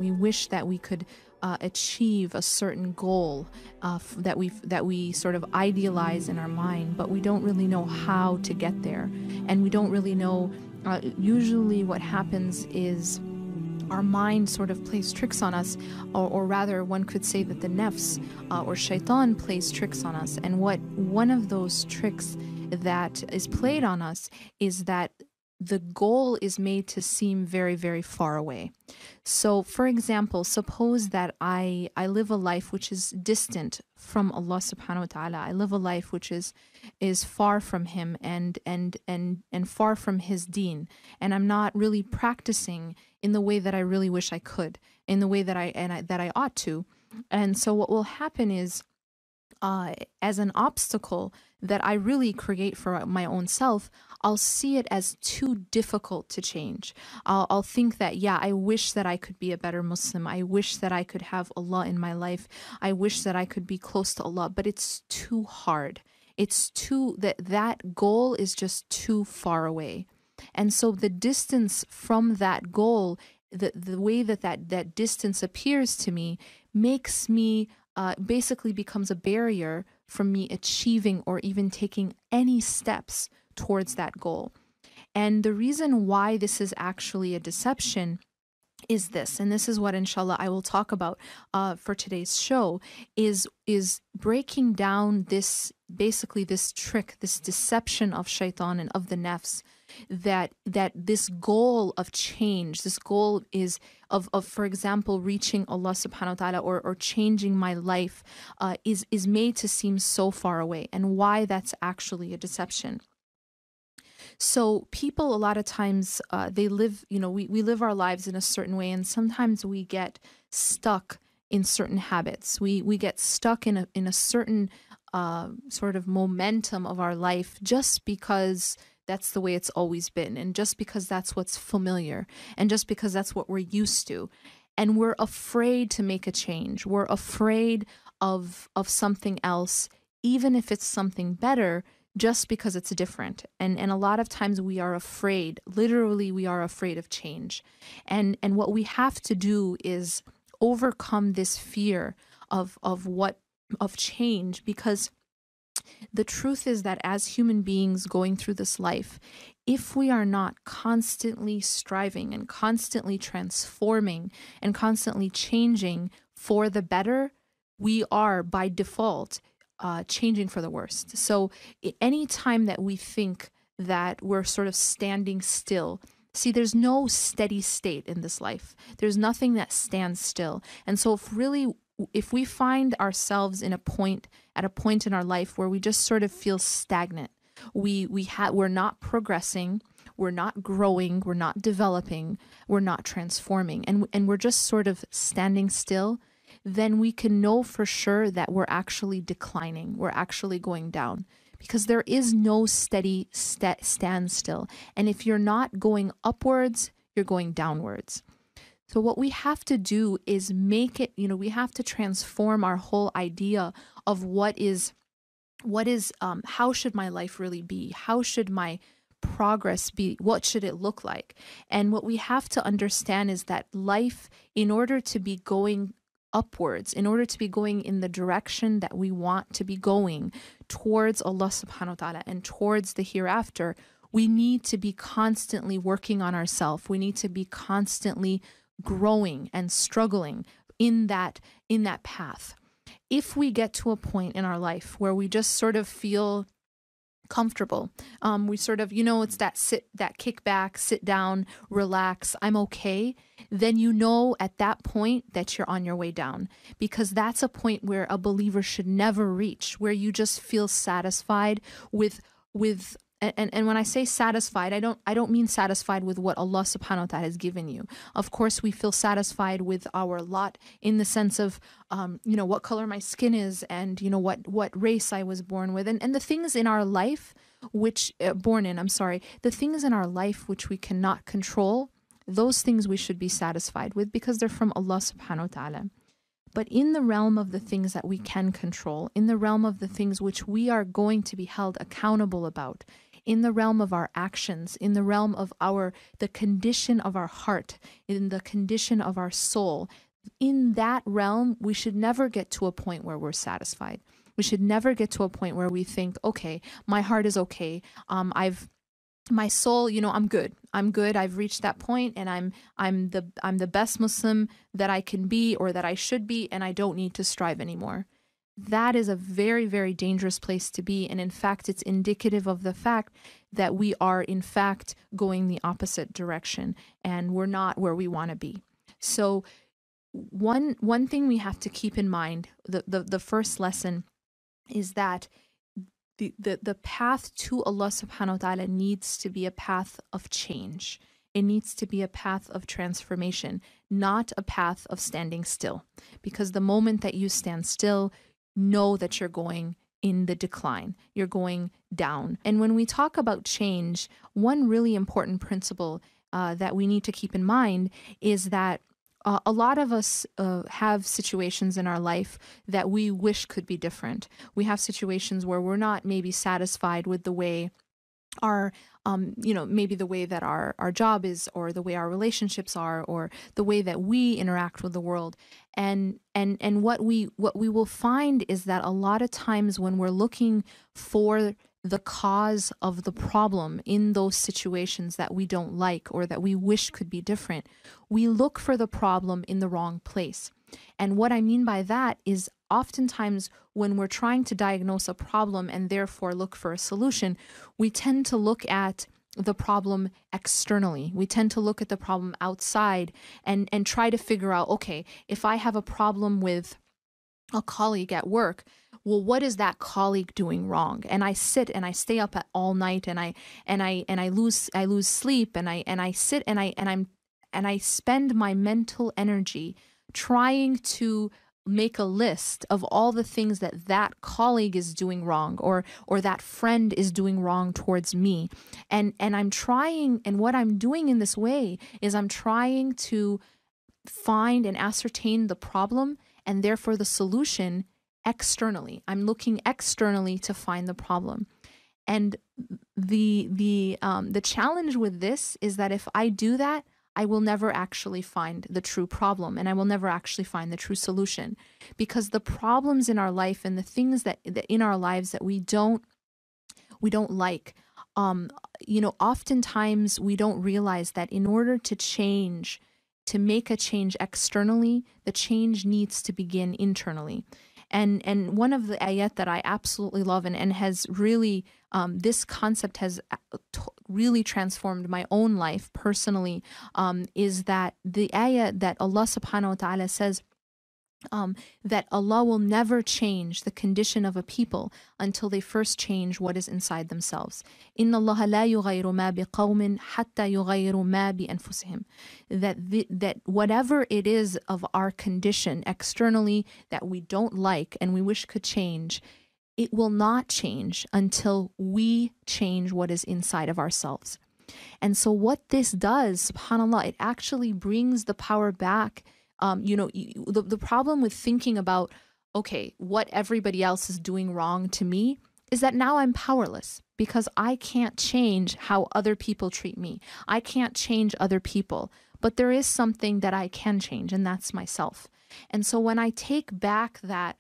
We wish that we could achieve a certain goal that we sort of idealize in our mind, but we don't really know how to get there, and we don't really know. Usually, what happens is our mind sort of plays tricks on us, or rather, one could say that the nafs or shaitan plays tricks on us. And what one of those tricks that is played on us is that the goal is made to seem very, very far away. So, for example, suppose that I live a life which is distant from Allah subhanahu wa ta'ala. I live a life which is far from Him and far from His deen. And I'm not really practicing in the way that I really wish I could, in the way that I ought to. And so what will happen is, as an obstacle that I really create for my own self, I'll see it as too difficult to change. I'll think that, yeah, I wish that I could be a better Muslim. I wish that I could have Allah in my life. I wish that I could be close to Allah, but it's too hard. It's too, that goal is just too far away. And so the distance from that goal, the way that distance appears to me, makes me basically becomes a barrier from me achieving or even taking any steps towards that goal. And the reason why this is actually a deception is this, and this is what inshallah I will talk about for today's show, is breaking down this, basically this trick, this deception of shaitan and of the nafs, that this goal of change, this goal is of for example, reaching Allah subhanahu wa ta'ala or changing my life is made to seem so far away, and why that's actually a deception. So people, a lot of times, they live, we live our lives in a certain way, and sometimes we get stuck in certain habits. We get stuck in a certain sort of momentum of our life just because that's the way it's always been, and just because that's what's familiar, and just because that's what we're used to. And we're afraid to make a change. We're afraid of something else, even if it's something better, just because it's different. And a lot of times we are afraid, literally we are afraid of change. And what we have to do is overcome this fear of change, because the truth is that as human beings going through this life, if we are not constantly striving and constantly transforming and constantly changing for the better, we are by default changing for the worst. So any time that we think that we're sort of standing still, see, there's no steady state in this life. There's nothing that stands still. And so if we find ourselves at a point in our life where we just sort of feel stagnant, we're not progressing, we're not growing, we're not developing, we're not transforming, and we're just sort of standing still, then we can know for sure that we're actually declining, we're actually going down, because there is no steady standstill. And if you're not going upwards, you're going downwards. So what we have to do is make it, we have to transform our whole idea of how should my life really be? How should my progress be? What should it look like? And what we have to understand is that life, in order to be going upwards, in order to be going in the direction that we want to be going towards Allah subhanahu wa ta'ala and towards the hereafter, we need to be constantly working on ourselves. We need to be constantly growing and struggling in that path. If we get to a point in our life where we just sort of feel comfortable, we sort of, it's that kick back, sit down, relax, I'm okay, then at that point that you're on your way down, because that's a point where a believer should never reach, where you just feel satisfied with and when I say satisfied, I don't mean satisfied with what Allah subhanahu wa ta'ala has given you. Of course, we feel satisfied with our lot in the sense of, what color my skin is, and, what race I was born with. And the things in our life the things in our life which we cannot control, those things we should be satisfied with because they're from Allah subhanahu wa ta'ala. But in the realm of the things that we can control, in the realm of the things which we are going to be held accountable about, in the realm of our actions, in the realm of the condition of our heart, in the condition of our soul. In that realm, we should never get to a point where we're satisfied. We should never get to a point where we think, okay, my heart is okay. My soul, I'm good. I'm good. I've reached that point, and I'm the best Muslim that I can be, or that I should be, and I don't need to strive anymore. That is a very, very dangerous place to be. And in fact, it's indicative of the fact that we are in fact going the opposite direction, and we're not where we want to be. So one thing we have to keep in mind, the first lesson, is that the path to Allah subhanahu wa ta'ala needs to be a path of change. It needs to be a path of transformation, not a path of standing still. Because the moment that you stand still, know that you're going in the decline. You're going down. And when we talk about change, one really important principle that we need to keep in mind is that a lot of us have situations in our life that we wish could be different. We have situations where we're not maybe satisfied with the way our, maybe the way that our job is, or the way our relationships are, or the way that we interact with the world. And what we will find is that a lot of times when we're looking for the cause of the problem in those situations that we don't like, or that we wish could be different, we look for the problem in the wrong place. And what I mean by that is, oftentimes when we're trying to diagnose a problem and therefore look for a solution, we tend to look at the problem externally. We tend to look at the problem outside and try to figure out, okay, if I have a problem with a colleague at work, well, what is that colleague doing wrong? And I sit and I stay up all night, and I lose sleep, and I sit and I spend my mental energy trying to make a list of all the things that colleague is doing wrong, or that friend is doing wrong towards me. And I'm trying, and what I'm doing in this way is I'm trying to find and ascertain the problem, and therefore the solution, externally. I'm looking externally to find the problem. And the challenge with this is that if I do that, I will never actually find the true problem, and I will never actually find the true solution, because the problems in our life and the things that in our lives that we don't like, oftentimes we don't realize that in order to change, to make a change externally, the change needs to begin internally. And one of the ayat that I absolutely love, and has really, this concept has really transformed my own life personally, is that the ayat that Allah subhanahu wa ta'ala says, that Allah will never change the condition of a people until they first change what is inside themselves. Inna Allah la yughayyiru ma biqawmin hatta yughayyiru ma bi anfusihim. That whatever it is of our condition externally that we don't like and we wish could change, it will not change until we change what is inside of ourselves. And so what this does, subhanAllah, it actually brings the power back. The problem with thinking about, okay, what everybody else is doing wrong to me, is that now I'm powerless, because I can't change how other people treat me. I can't change other people, but there is something that I can change, and that's myself. And so when I take back that,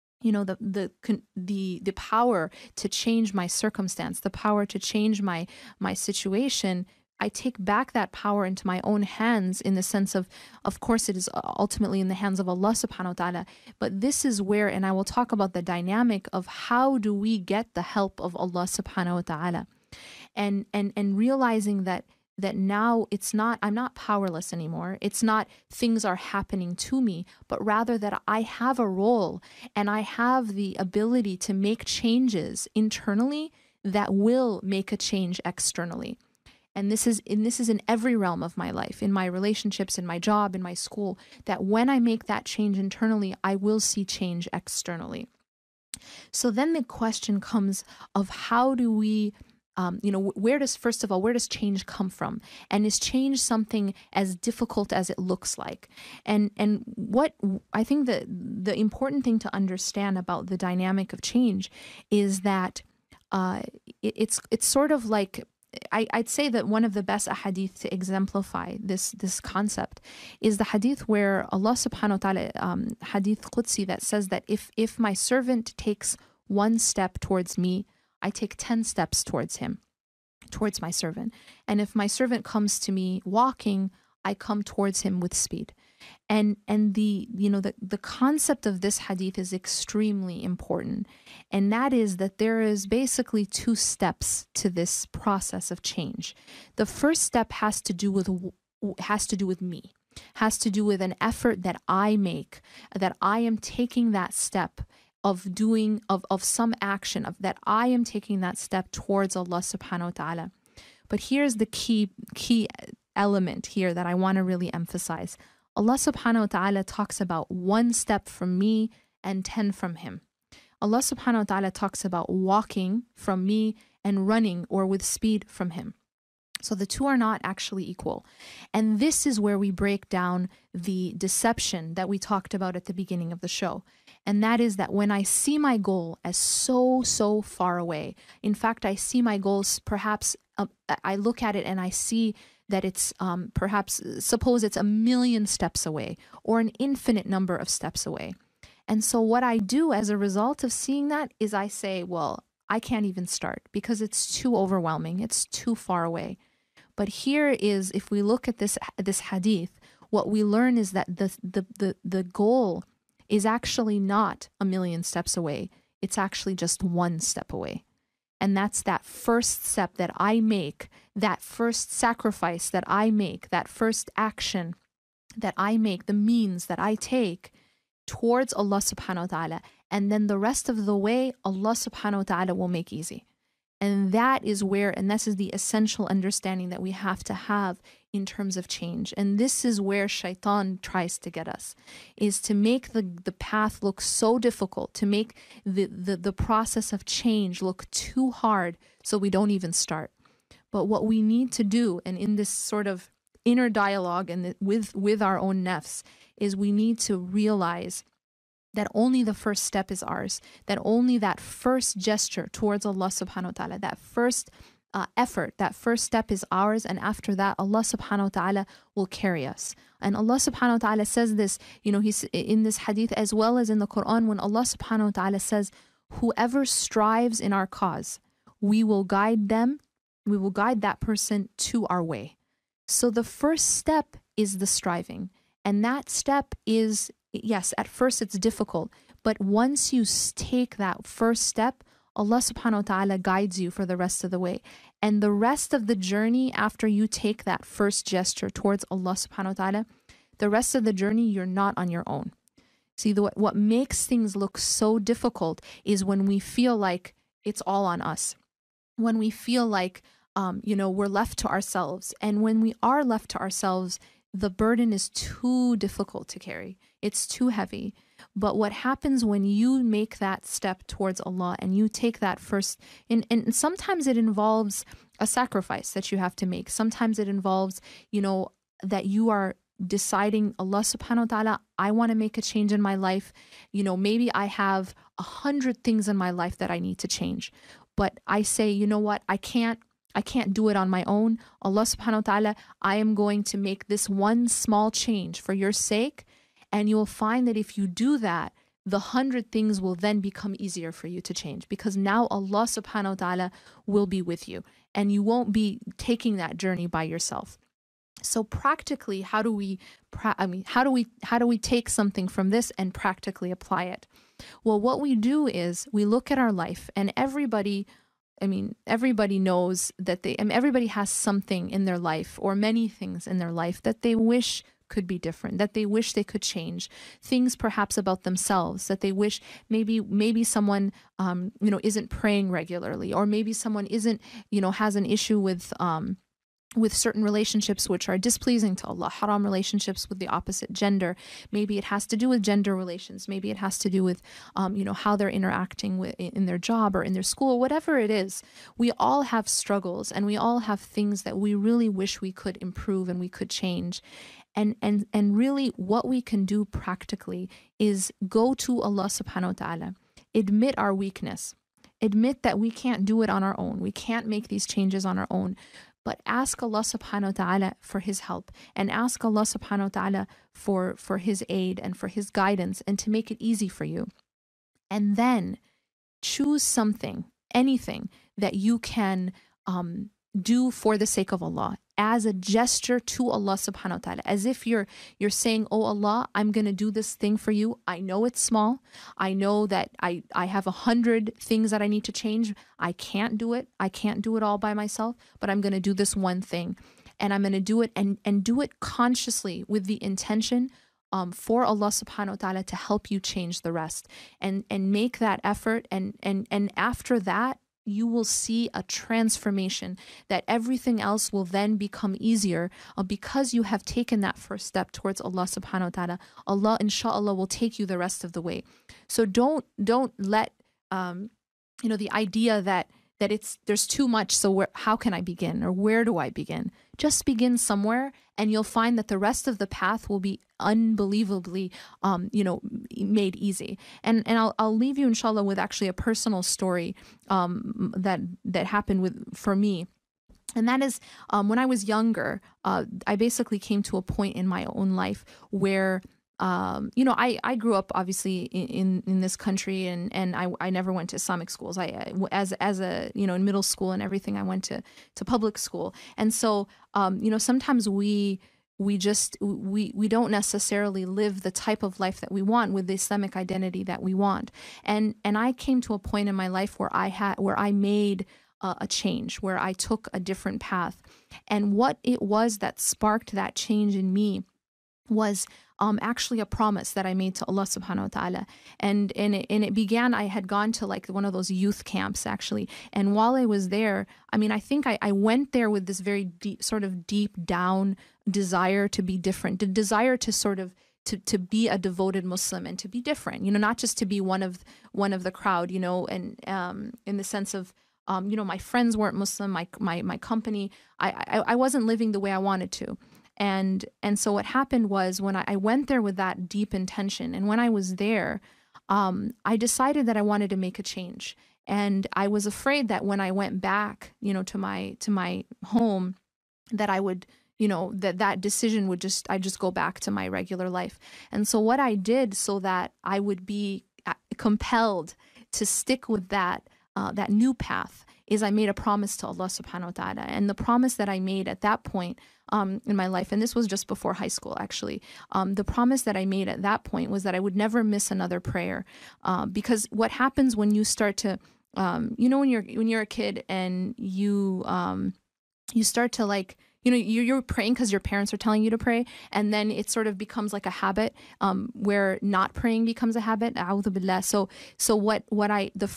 the power to change my circumstance, the power to change my situation, I take back that power into my own hands, in the sense of course, it is ultimately in the hands of Allah subhanahu wa ta'ala. But this is where, and I will talk about the dynamic of how do we get the help of Allah subhanahu wa ta'ala. And realizing that now I'm not powerless anymore. It's not things are happening to me, but rather that I have a role, and I have the ability to make changes internally that will make a change externally. And this is in every realm of my life, in my relationships, in my job, in my school, that when I make that change internally, I will see change externally. So then the question comes of how do we, where does change come from? And is change something as difficult as it looks like? And what I think the important thing to understand about the dynamic of change is that uh, it's sort of like, I'd say that one of the best hadith to exemplify this concept is the hadith where Allah subhanahu wa ta'ala, hadith Qudsi, that says that if my servant takes one step towards me, I take 10 steps towards him, towards my servant. And if my servant comes to me walking, I come towards him with speed. And the concept of this hadith is extremely important. And that is that there is basically two steps to this process of change. The first step has to do with me, has to do with an effort that I make, that I am taking that step of doing, of some action, of that I am taking that step towards Allah subhanahu wa ta'ala. But here's the key element here that I want to really emphasize. Allah subhanahu wa ta'ala talks about one step from me and 10 from him. Allah subhanahu wa ta'ala talks about walking from me and running or with speed from him. So the two are not actually equal. And this is where we break down the deception that we talked about at the beginning of the show. And that is that when I see my goal as so far away, in fact, I see my goals perhaps, I look at it and I see that it's perhaps, suppose it's 1,000,000 steps away or an infinite number of steps away. And so what I do as a result of seeing that is I say, well, I can't even start because it's too overwhelming. It's too far away. But here is, if we look at this hadith, what we learn is that the goal is actually not 1,000,000 steps away. It's actually just one step away. And that's that first step that I make, that first sacrifice that I make, that first action that I make, the means that I take towards Allah subhanahu wa ta'ala. And then the rest of the way, Allah subhanahu wa ta'ala will make easy. And that is where, and this is the essential understanding that we have to have in terms of change. And this is where shaitan tries to get us, is to make the path look so difficult, to make the process of change look too hard so we don't even start. But what we need to do, and in this sort of inner dialogue and with our own nafs, is we need to realize that only the first step is ours, that only that first gesture towards Allah subhanahu wa ta'ala, that first effort, that first step is ours, and after that Allah subhanahu wa ta'ala will carry us. And Allah subhanahu wa ta'ala says this, he's in this hadith as well as in the Quran, when Allah subhanahu wa ta'ala says, whoever strives in our cause, we will guide that person to our way. So the first step is the striving. And that step is, yes, at first it's difficult, but once you take that first step, Allah subhanahu wa ta'ala guides you for the rest of the way. And the rest of the journey, after you take that first gesture towards Allah subhanahu wa ta'ala, the rest of the journey, you're not on your own. See, what makes things look so difficult is when we feel like it's all on us. When we feel like, we're left to ourselves. And when we are left to ourselves, the burden is too difficult to carry. It's too heavy. But what happens when you make that step towards Allah and you take that first, and sometimes it involves a sacrifice that you have to make. Sometimes it involves, that you are deciding, Allah subhanahu wa ta'ala, I want to make a change in my life. Maybe I have 100 things in my life that I need to change. But I say, you know what, I can't do it on my own. Allah subhanahu wa ta'ala, I am going to make this one small change for your sake. And you will find that if you do that, the 100 things will then become easier for you to change, because now Allah subhanahu wa ta'ala will be with you and you won't be taking that journey by yourself. So practically, how do we take something from this and practically apply it? Well, what we do is we look at our life, and everybody knows that everybody has something in their life, or many things in their life, that they wish could be different, that they wish they could change. Things perhaps about themselves that they wish, maybe someone isn't praying regularly, or maybe someone isn't has an issue with certain relationships which are displeasing to Allah, haram relationships with the opposite gender. Maybe it has to do with gender relations. Maybe it has to do with, how they're interacting in their job or in their school, whatever it is. We all have struggles, and we all have things that we really wish we could improve and we could change. And really what we can do practically is go to Allah subhanahu wa ta'ala, admit our weakness, Admit that we can't do it on our own. We can't make these changes on our own. But ask Allah subhanahu wa ta'ala for His help, and ask Allah subhanahu wa ta'ala for His aid and for His guidance, and to make it easy for you. And then choose something, anything that you can do for the sake of Allah, as a gesture to Allah subhanahu wa ta'ala, as if you're saying, oh Allah, I'm going to do this thing for you. I know it's small. I know that I have 100 things that I need to change. I can't do it. I can't do it all by myself, but I'm going to do this one thing, and I'm going to do it and do it consciously with the intention for Allah subhanahu wa ta'ala to help you change the rest, and make that effort. And after that, you will see a transformation, that everything else will then become easier because you have taken that first step towards Allah subhanahu wa ta'ala. Allah inshallah will take you the rest of the way. So don't let the idea that there's too much, so how can I begin, or where do I begin? Just begin somewhere, and you'll find that the rest of the path will be unbelievably made easy. And I'll leave you inshallah with actually a personal story that happened for me. And that is when I was younger, I basically came to a point in my own life where I grew up obviously in this country, and I never went to Islamic schools. As a in middle school and everything, I went to public school. And so sometimes we don't necessarily live the type of life that we want with the Islamic identity that we want. And I came to a point in my life where I made a change, where I took a different path. And what it was that sparked that change in me was actually a promise that I made to Allah subhanahu wa ta'ala. And it began, I had gone to like one of those youth camps actually. And while I was there, I think I went there with this very deep down desire to be different, the desire to sort of to be a devoted Muslim and to be different, not just to be one of the crowd, and in the sense of, my friends weren't Muslim, my company, I wasn't living the way I wanted to. And so what happened was, when I went there with that deep intention, and when I was there, I decided that I wanted to make a change. And I was afraid that when I went back, to my home, that I would, that decision would I'd just go back to my regular life. And so what I did, so that I would be compelled to stick with that new path, is I made a promise to Allah subhanahu wa ta'ala. And the promise that I made at that point in my life, and this was just before high school actually, the promise that I made at that point was that I would never miss another prayer. Because what happens when you start to, when you're a kid and you start to like, you're praying because your parents are telling you to pray, and then it sort of becomes like a habit, where not praying becomes a habit. A'udhu billah. So the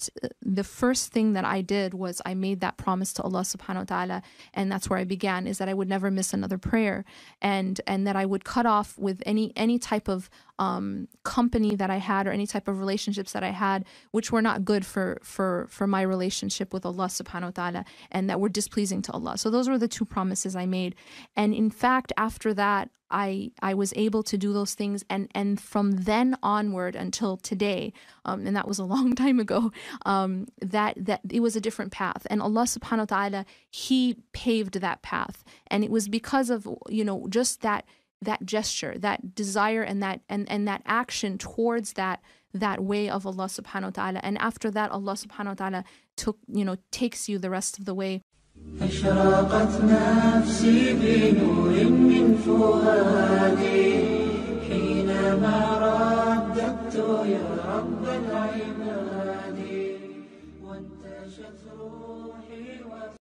first thing that I did was I made that promise to Allah subhanahu wa ta'ala, and that's where I began, is that I would never miss another prayer, and that I would cut off with any type of company that I had, or any type of relationships that I had, which were not good for my relationship with Allah subhanahu wa ta'ala, and that were displeasing to Allah. So those were the two promises I made. And in fact, after that, I was able to do those things, and from then onward until today, and that was a long time ago, that it was a different path, and Allah subhanahu wa ta'ala, He paved that path. And it was because of just that gesture, that desire, and that action towards that way of Allah subhanahu wa ta'ala. And after that, Allah subhanahu wa ta'ala takes you the rest of the way. أشرقت نفسي بنور من فؤادي حينما رددت يا رب العباد وانتشت روحي